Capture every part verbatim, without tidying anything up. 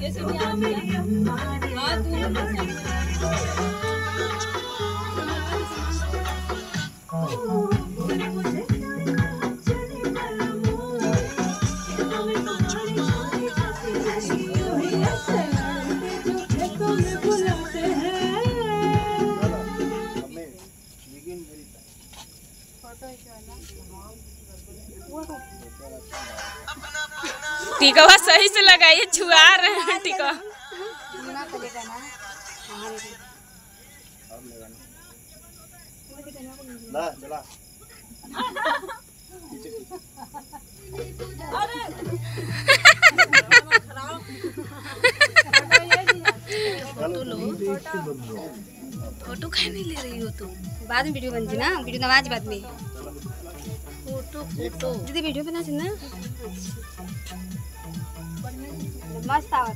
टीका सही से लगाइए, छुआ रहे हैं टीका। फोटो कहीं नहीं ले रही हो तुम? बाद में वीडियो बनती ना, वीडियो नवाज बाद में फोटो फोटो दीदी वीडियो बना ना मस्त आवत।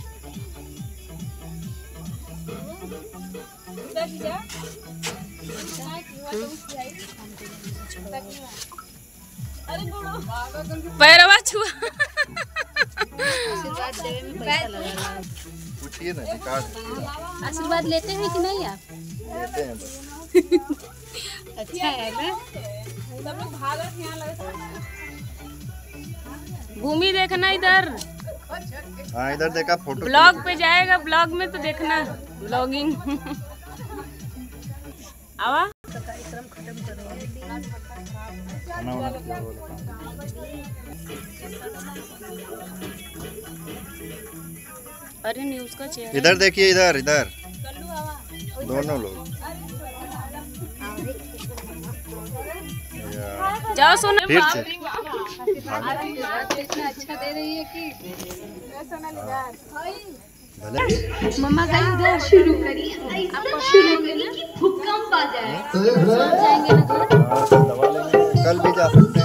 पैरवा छुआ। पूछिए ना, आशीर्वाद लेते हैं कि नहीं आप? लेते हैं। अच्छा है ना। भूमि देखना इधर। हाँ इधर देखा फोटो। ब्लॉग पे जाएगा, ब्लॉग में तो देखना ब्लॉगिंग। आवा अरे न्यूज़ का चेहरा इधर देखिए, इधर इधर दोनों लोग। जाओ सोना। फिर से अच्छा दे रही है कि मम्मा का इधर शुरू करिए, शुरू करिए कि भूकंप आ जाए। कल भी जा सकते हैं।